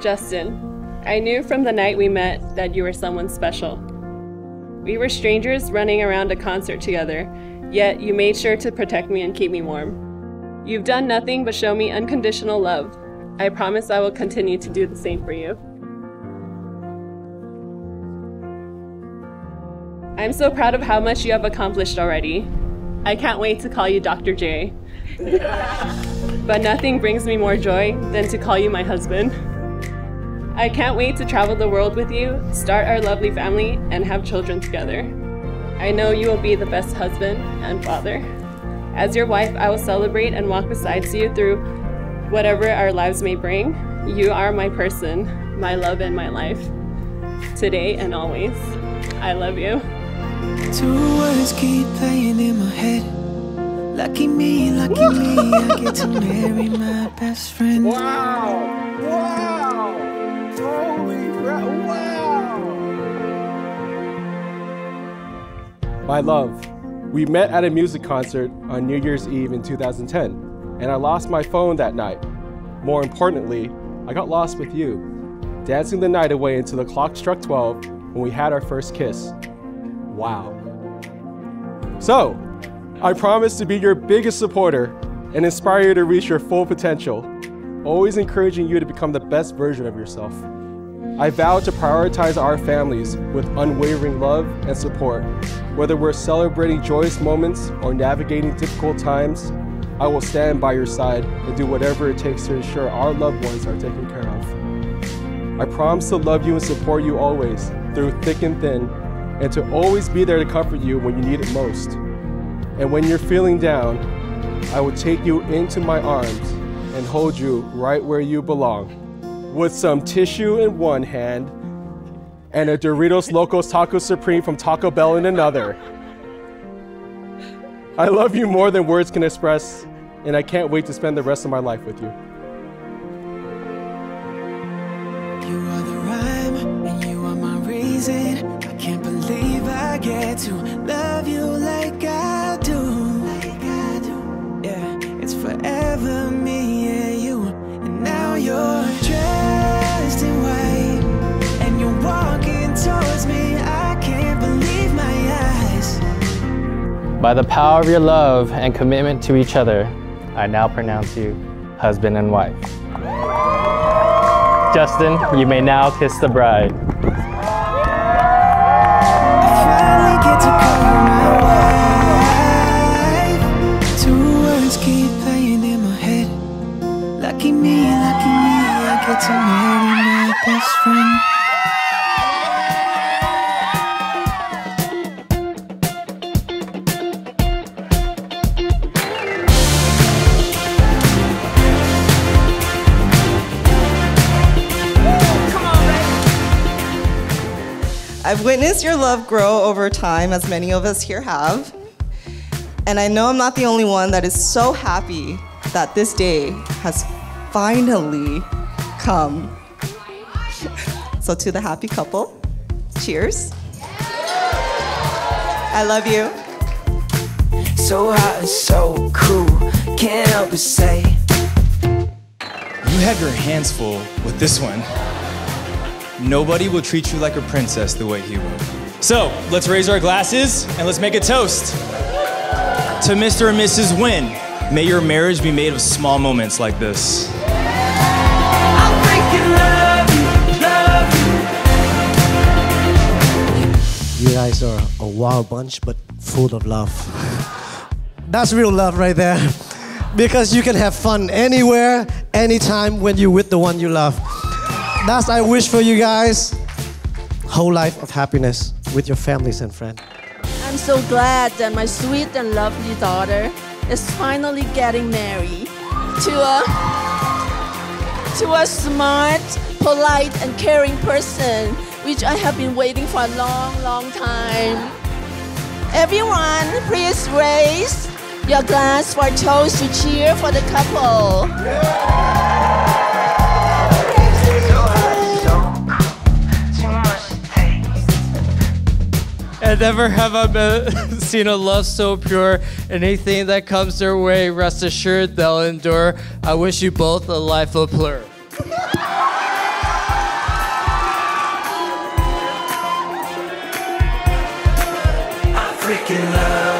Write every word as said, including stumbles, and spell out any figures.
Justin, I knew from the night we met that you were someone special. We were strangers running around a concert together, yet you made sure to protect me and keep me warm. You've done nothing but show me unconditional love. I promise I will continue to do the same for you. I'm so proud of how much you have accomplished already. I can't wait to call you Doctor J. But nothing brings me more joy than to call you my husband. I can't wait to travel the world with you, start our lovely family, and have children together. I know you will be the best husband and father. As your wife, I will celebrate and walk beside you through whatever our lives may bring. You are my person, my love and my life. Today and always, I love you. Two words keep playing in my head. Lucky me, lucky me, I get to marry my best friend. Wow! Wow! Holy crap! Wow! My love, we met at a music concert on New Year's Eve in two thousand ten, and I lost my phone that night. More importantly, I got lost with you, dancing the night away until the clock struck twelve when we had our first kiss. Wow. So, I promise to be your biggest supporter and inspire you to reach your full potential, always encouraging you to become the best version of yourself. I vow to prioritize our families with unwavering love and support. Whether we're celebrating joyous moments or navigating difficult times, I will stand by your side and do whatever it takes to ensure our loved ones are taken care of. I promise to love you and support you always, through thick and thin, and to always be there to comfort you when you need it most. And when you're feeling down, I will take you into my arms and hold you right where you belong, with some tissue in one hand and a Doritos Locos Taco Supreme from Taco Bell in another. I love you more than words can express, and I can't wait to spend the rest of my life with you. You are the rhyme, and you are my reason. I can't believe I get to love you like I do. Like I do. Yeah, it's forever me and you. And now you're dressed in white, and you're walking towards me. I can't believe my eyes. By the power of your love and commitment to each other, I now pronounce you husband and wife. Justin, you may now kiss the bride. Lucky me, lucky me, I get to marry my best friend. Come on, baby. I've witnessed your love grow over time, as many of us here have. And I know I'm not the only one that is so happy that this day has finally come. So to the happy couple, cheers. I love you. So hot and so cool, can't help but say. You have your hands full with this one. Nobody will treat you like a princess the way he would. So let's raise our glasses and let's make a toast to Mister and Missus Wynn. May your marriage be made of small moments like this. I freaking love you, love you. You guys are a wild bunch, but full of love. That's real love right there. Because you can have fun anywhere, anytime when you're with the one you love. That's I wish for you guys. Whole life of happiness with your families and friends. I'm so glad that my sweet and lovely daughter is finally getting married to a, to a smart, polite, and caring person, which I have been waiting for a long, long time. Everyone, please raise your glass for a toast to cheer for the couple. And never have I been, seen a love so pure. Anything that comes their way, rest assured they'll endure. I wish you both a life of plur. making love.